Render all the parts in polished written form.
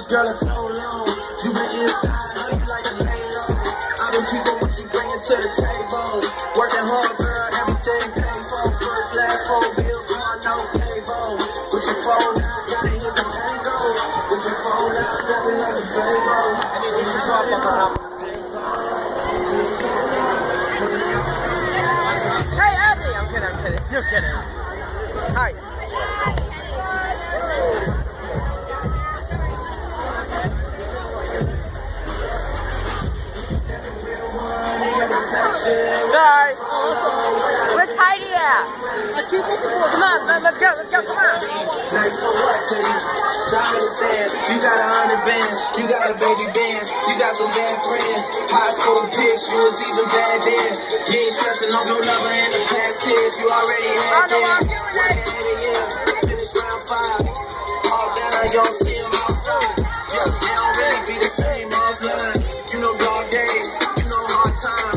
Girl, it's so long. You been inside, how you like to lay low? I've been keeping what you bringing to the table. Working hard, girl, everything paid for. First, last, phone bill, car, no cable. With your phone out, gotta hit the angles. With your phone out, stepping like a fable. Hey, Abby! I'm kidding. You're kidding. Hi. Sorry. Where's Heidi at? Come on, let's go, come on. Nice for what, Teddy? Diamond stand, you got 100 bands, you got a baby band, you got some bad friends. High school bitch, you was even bad then. You ain't stressing on no lover in the past tense, you already had them. Finish round 5, all down, you don't see them outside. Yeah, they don't really be the same offline. You know dog days, you know hard times.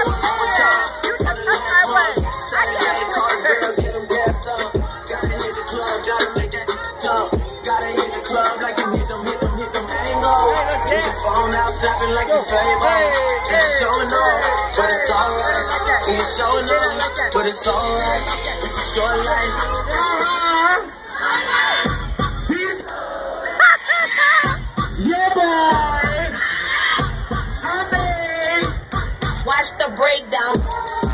Like you fable, it's showing up, but it's alright. It's showing up, but it's alright. It's a short life. Yeah, boy. Honey. Watch the breakdown.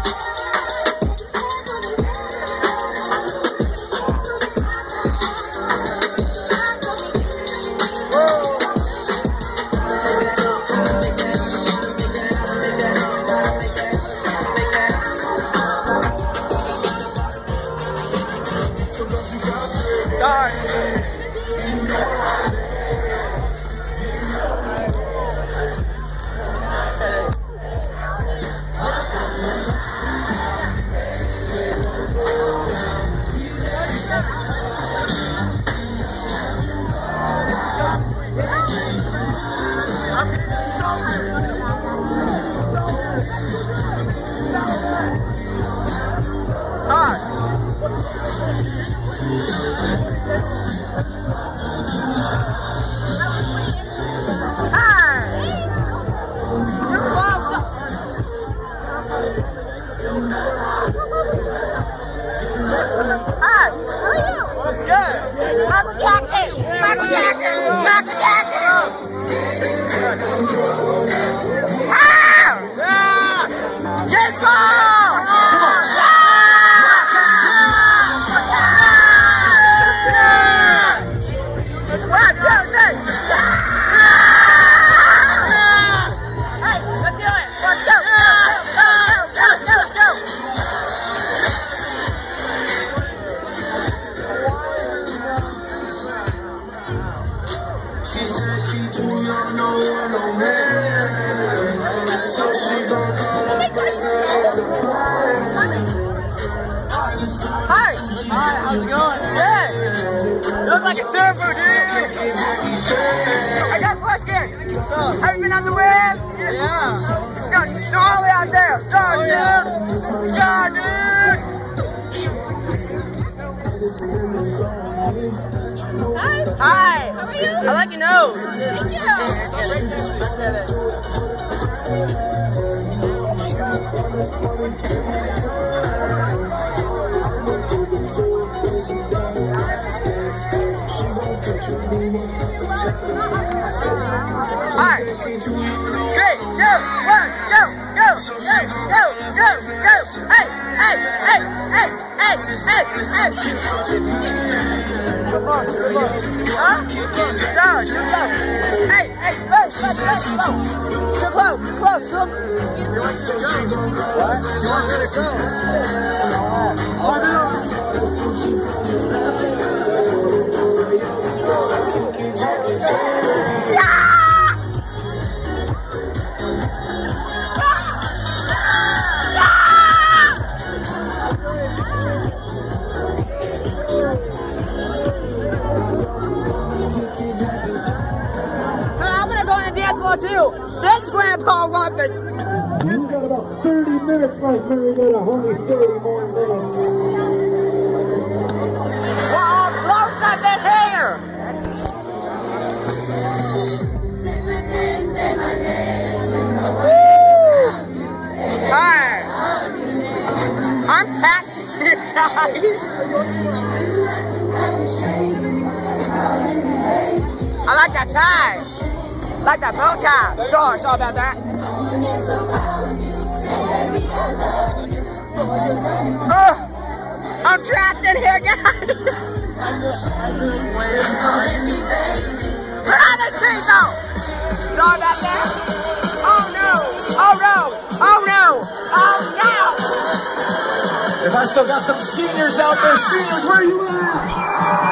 How's it going? Good! You look like a surfer, dude! I got a question! Have you been on the web? Yeah! Gnarly out there! Sorry, dude! Yeah, dude! Hi! How are you? I like your nose! Thank Alright, 3, 2, 1, go, go, go, go, go, go, hey, hey, hey, hey, hey, hey, hey. Come on, come on. Huh? Down, too close. Hey, hey, close, close, close, close. Too close, too close, look. You want to go? What? You want to go? Oh, no. Too. This grandpa wants it. You got about 30 minutes left, Marietta. Only 30 more minutes. Well, how close I've been here. I like that tie. Like that bow tie. Sorry about that. Oh, I'm trapped in here, guys. Where are these people? Sorry about that. Oh no. Oh no. Oh no. Oh no. If I still got some seniors out there, seniors, where are you at?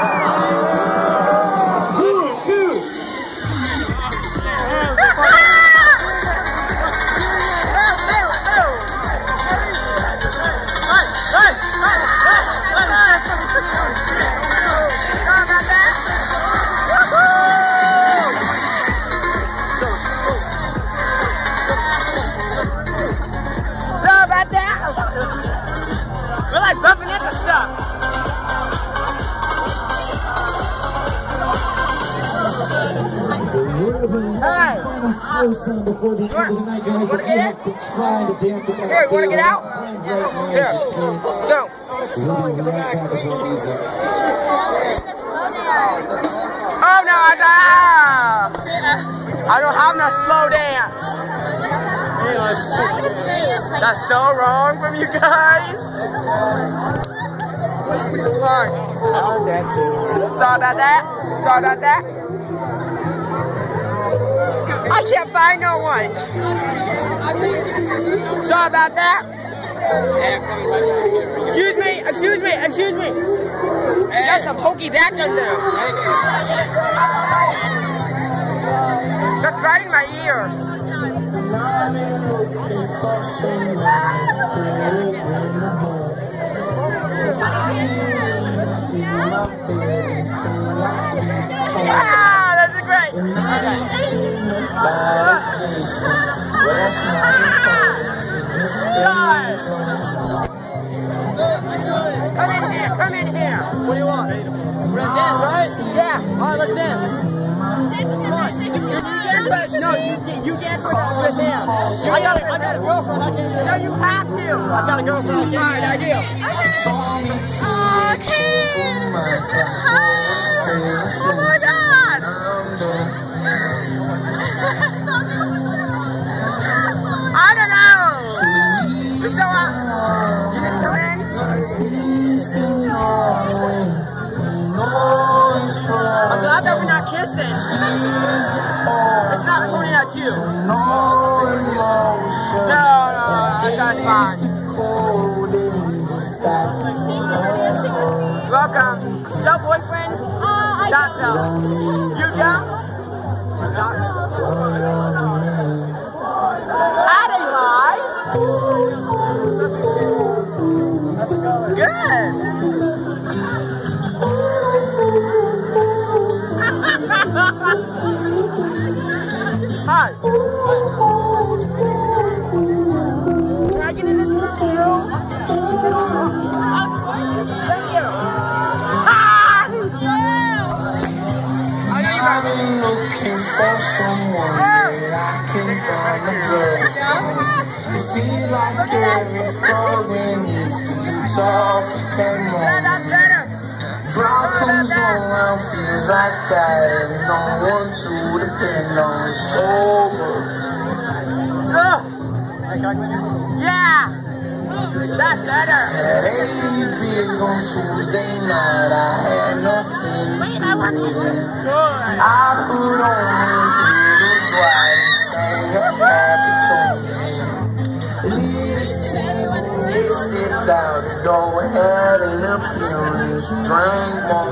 We're like bumping into stuff. Hey! Before the end of the night, guys, if you have been trying to dance with that, here, you wanna get out? Here, go. We'll be right back with some music. Oh no, I don't have no slow dance. That's so wrong from you guys. Sorry about that. Sorry about that. I can't find no one. Sorry about that. Excuse me, excuse me, excuse me. That's a pokey back in there. That's right in my ear. Yeah, that's great. Come in here, come in here. What do you want? We're gonna dance, right? Yeah. All right, let's dance. Come on. No, you dance with him. I got a girlfriend. I can't do that. No, you have to. I got a girlfriend. I can't do that. All right, I do. Okay. Oh my God. I don't know. So, you can come in. I'm glad that we're not kissing. It's not pointing at you. No, that's fine. Welcome. No boyfriend? Not so. You don't? Howdy, lie. Good. Hi. Can I get in this room? Thank you. I've been looking for someone that I can find the drugs. It seems like every program needs to be talked and more. Drought comes around, feels like that, and no one to depend on. It's over. Yeah, that's better. At 80 beers on Tuesday night, I had nothing to do with it. I put on a little bright and sang a happy tune. Leaders they stepped out the door, had an appearance, drank more.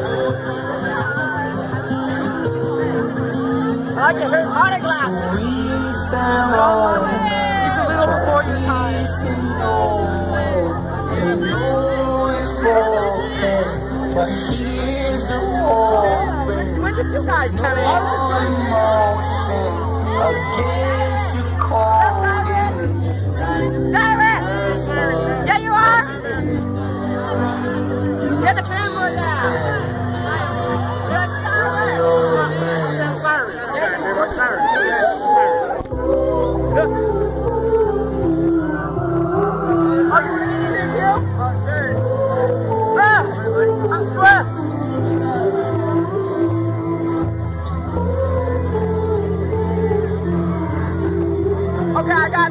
I like to hear autographs. So we stand on. He's a little before your time. You know it's broken, but here's the hope. When did you guys come in? Emotion against your code. Sarah! Yeah, you are? Get the camera down. Cyrus. Cyrus. Oh, you want to get in here too? Oh, sure.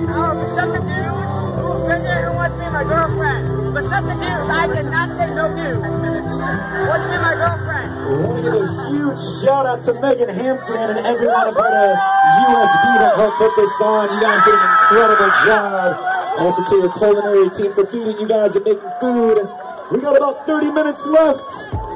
some of the dudes who wants to be my girlfriend. But some of the dudes, I did not say no dude. Wants to be my girlfriend. We want to give a huge shout out to Megan Hampton and everyone at USB that helped put this on. You guys did an incredible job. Also to your culinary team for feeding you guys and making food. We got about 30 minutes left.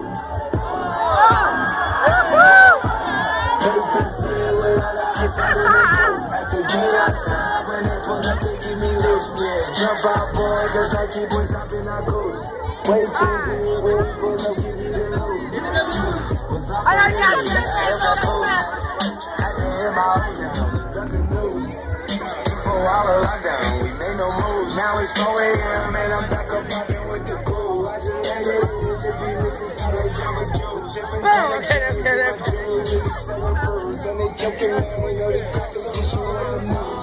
Jump out, boys, that's like keep us up in our coast. Wait till we when we pull up, give me the load. I like that shit. I can hear my own down, got the news. For all the lockdown, we made no moves. Now it's 4 a.m. and I'm back up popping with the cool. I just let it in, just be Mrs. Like Jamba Joe's. Okay. And they joking around, we know they got the switch you on the news.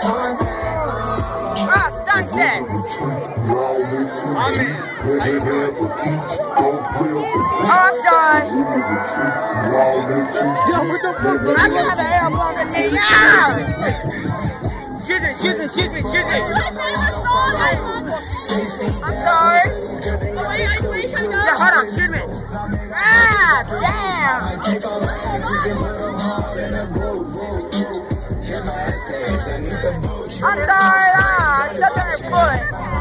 Sunset. I'm in. I'm done. Yo, what the fuck? I got an air bomb in me. Excuse me. I'm sorry. Yeah, hold on, excuse me. Damn. I'm sorry, that's on your foot.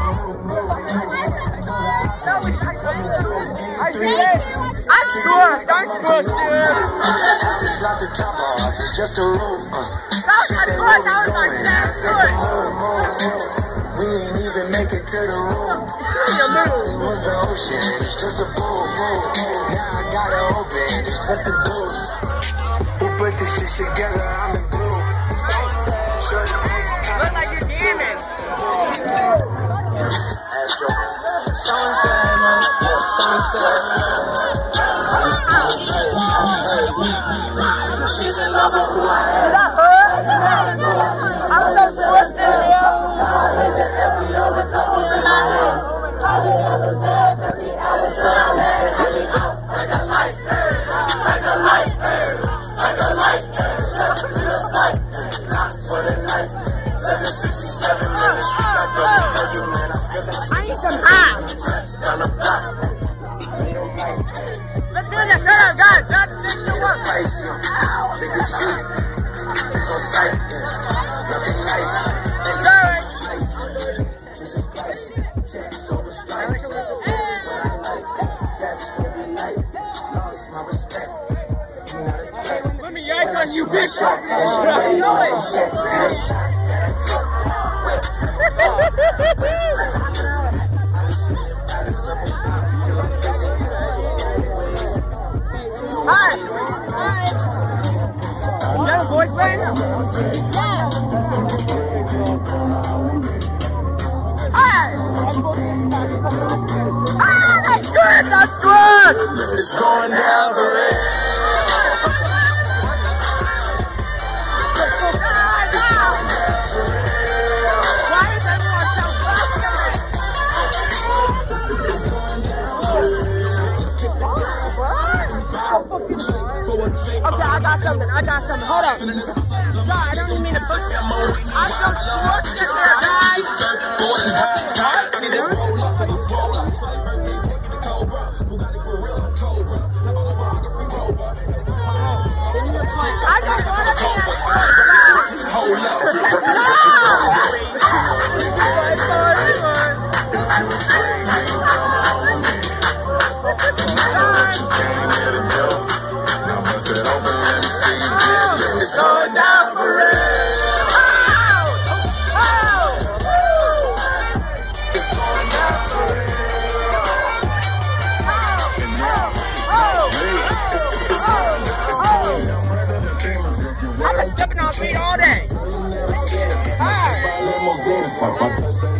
I'm squished, dude. Drop the top off, it's just a roof. She said, where we going? I said, the moon. We ain't even make it to the room. It was the ocean, it's just a boom. Now I got it open, it's just a ghost. Who put this shit together? I'm the glue. Look like you're jamming. Astro. She's in love with who I am. Is that her? I'm so squished in here. Like a light bird, like a light bird, like a light bird. Step in the fight, not for the night. 767 minutes, back up the bedroom, man. I spent that. I need some hot. Down the block. Let's do this. Shut up, guys. Got to fix your work. They can see it's on sight. Nothing nice. Sorry. Jesus Christ, checks over stripes. That's what I like. That's what we like. Lost my respect. Let me yank on you, bitch. Ready like checks. See the shots that I took. Hi. You got a boyfriend? Yeah. Hi. That's good. That's good. It's going down for real. Why is everyone so frustrated? Okay, I got something. Hold up. Sorry, I don't even mean to push you. I'm so squished in here, guys. I just want to be a Hold up. It's going down for real. It's going down for real. I've been stepping on feet all day. Hi.